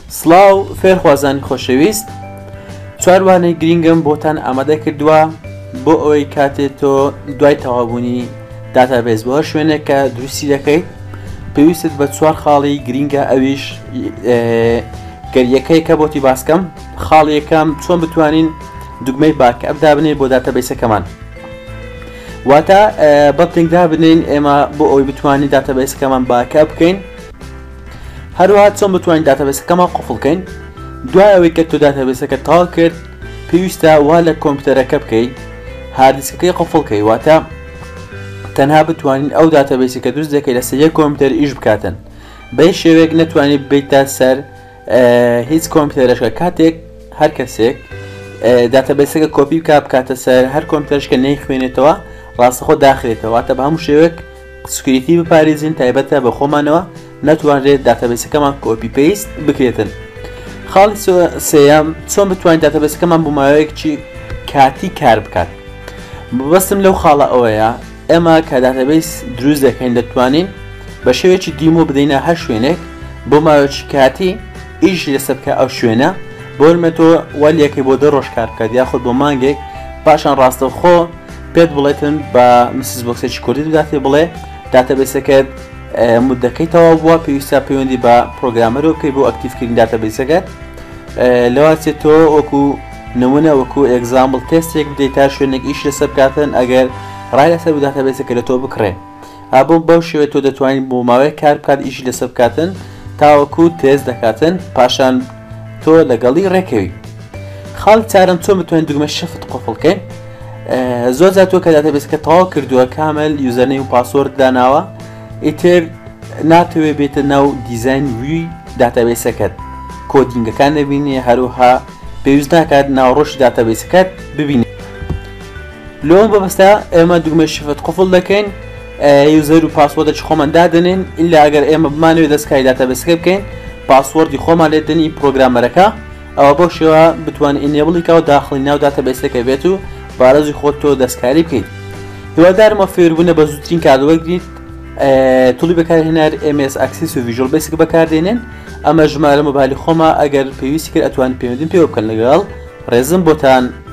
سڵاو فێرخوازانی خۆشەویست، چواربانەی گرنگم بۆتان ئامادە کردووە بۆ ئەوەی کاتێک تۆ دوای تەوابوونی داتابێز بۆ شوێنێک کە دروستی دەکەیت پێویستت بە چوار خاڵی گرنگە. ئەویش گەریەکەی کە بۆتی باسکەم، خاڵی یەکەم چۆن بتوانین دوگمەی باکەپ دابنین بۆ داتابێسەکەمان، واتە بەڵتنگدا بنین ئێمە بۆ ئەوەی بتوانین داتابێسەکەمان باکەپ بکەین، هەروەها چۆن بتوانین داتابێسەکەمان قوفڵ بکەین. دوای ئەوەی کە تۆ داتابێسەکە تاڵ کرد پێویستە وا لە کۆمپیوتەرەکە بکەیت، هاردیسکەکەی قوفڵ بکەیت، واتە تەنها بتوانین ئەو داتابێسی کە دروست دەکەیت لەسەر یەک کۆمپیوتەر ئیش بکاتن. بەی شێوەیەک نەتوانیت بێتە سەر هیچ کۆمپیوتەرەشە. کاتێک هەر کەسێک داتابێسەکە کۆپی بکاتە سەر هەر کۆمپیوتەرشکە نەیخوێنێتەوە ڕاستەخۆ داخرێتەوە، واتە بە هەموو شێوەیەک سکیوریتی بپارێزین تایبەتە بە خۆمانەوە نەتوانرێت داتابێسەکەمان کۆپی پێیست بکرێتن. خاڵی سێیەم چۆن بتوانین داتابێسەکەمان بۆ ماوەیەکی کاتی کار بکات. بەستم لەو خاڵە ئەوەیە ئێمە کە داتابێس دروست دەکەین دەتوانین بە شێوەیەکی دیمۆ بدەینە هەر شوێنێک بۆ ماوەیەکی کاتی ئیش لەسەر بکە ئەو شوێنە، بۆ نمەتۆ وەلیەکەی بۆ 2 ڕۆژ کار بکات یاخود بۆ مانگێک، پاشان ڕاستەوخۆ پێت بڵێتن بە مسز بۆکسێکی کوردی بداتێ بڵێ داتابێسەکەت مدەکەی تەواو بووە، پێویستە پەیوەندی بە پرۆگرامەرەوە بکەیت بۆ ئەکتیڤکردنی داتابێسەکەت. لەواتێت تۆ وەکو نمونە وەکو ئێگزامپڵ تێستێک بدەیت تا شوێنێک ئیش لەسەر بکاتن، ئەگەر ڕای لەسەر بۆ داتابێسەکە لە تۆ بکڕێ، بۆ بەو شێوە تۆ دەتوانین بۆ ماوەیە کار بکات ئیشی لەسەر بکاتن تاوەکو تێست دەکاتن، پاشان تۆ لەگەڵی ڕێکەوی. خاڵی چارەم چۆن بتوانین دوگمە شفت قوفڵ بکەین. زۆر جار تۆ کە داتابێسەکە تەواو کردووە کامل یوزەرنەیم و پاسوەرد داناوە، ئیتر ناتەوێت بێتە ناو دیزاین وی داتابێسەکەت، کۆدینگەکان دەبینێ، هەروها پێویست ناکات ناوڕۆژی داتابێسەکەت ببینێ. لۆم بەبەستا ئێمە دوگمە شفت قوفڵ دەکەین، یوزەر و پاسوەردەی خۆمان دادنین، ئیلا ئەگەر ئێمە بمانەوێت دەستکاری داتابێسەکە بکەین پاسوەردی خۆمان لێدنی پرۆگرامەرەکە، ئەوە بۆ شێوە بتوانین ئینێبڵیکەوە داخلی ناو داتابێسەکە بێت و بارەزی خۆت تۆ دەستکاری بکەیت. هیوادارمە فێربوونە بە زووترین کاردەوەگریت توڵی بەکارهێنەر MS Access و Visual Basic بەکاردێنن. ئەمە ژمارە مۆبایلی خۆمە، ئەگەر پێویستی کرد ئەتوانین پەیوەندیم پێوە بکەن لەگەڵ ڕێزم بۆتان.